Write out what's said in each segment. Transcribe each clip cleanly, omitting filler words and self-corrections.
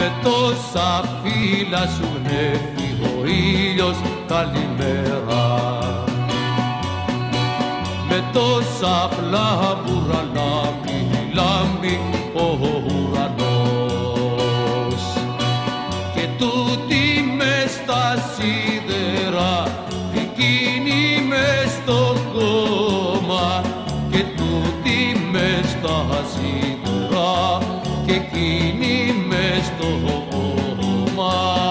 Με τόσα φύλλα σου γνέφει ο ήλιος καλημέρα, με τόσα φλάμπουρα λάμπει ο ουρανός, και τούτη μες στα σίδερα, εκείνη μες στο κόμμα, και τούτη μες στα σίδερα, και εκείνη μες στο κόμμα.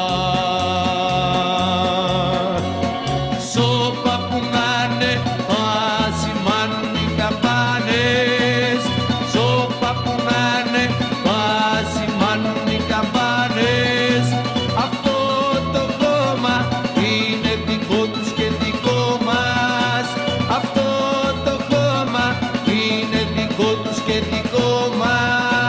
Σώπα που να'ναι θα σημάνουν οι καμπάνες, σώπα που να'ναι θα σημάνουν οι καμπάνες. Αυτό το κόμμα είναι δικό τους και δικό μας, αυτό το κόμμα είναι δικό τους και δικό μας.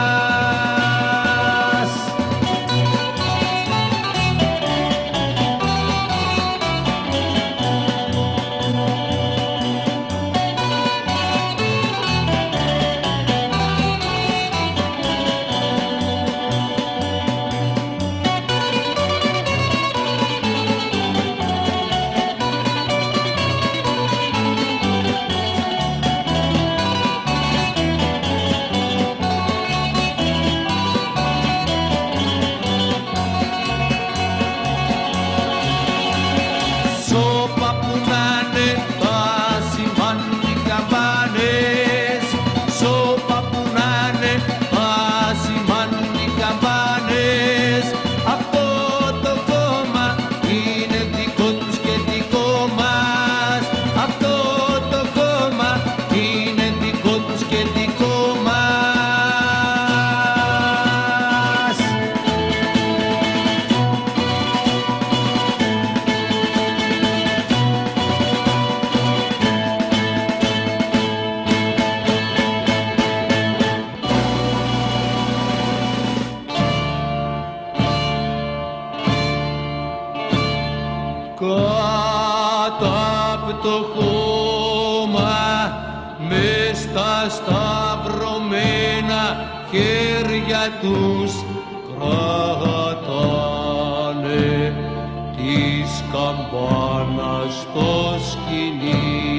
Σώπα που να'ναι θα σημάνουν οι καμπάνες, σώπα που να'ναι θα σημάνουν οι καμπάνες. Αυτό το κόμμα είναι δικό τους και δικό μας, αυτό το κόμμα είναι δικό τους και δικό μας. Κάτω απ' το χώμα, μες στα σταυρωμένα χέρια τους κρατάνε της καμπάνας στο σκηνή.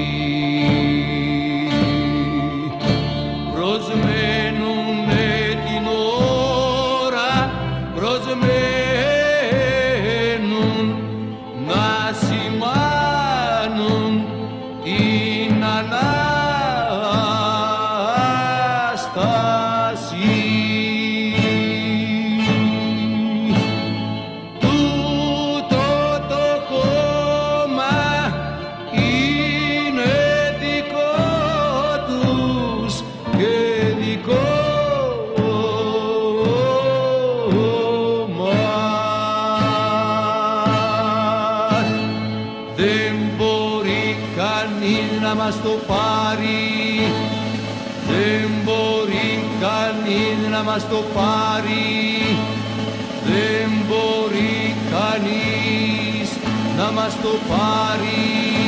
Προσμένουνε την ώρα, προσμένουν να σημάνουν την Ανάσταση. Τούτο το κόμμα είναι δικό τους και δικό μας. Δεν μπορεί κανείς να μας το πάρει, δεν μπορεί κανείς να μας το πάρει, δεν μπορεί κανείς να μας το πάρει.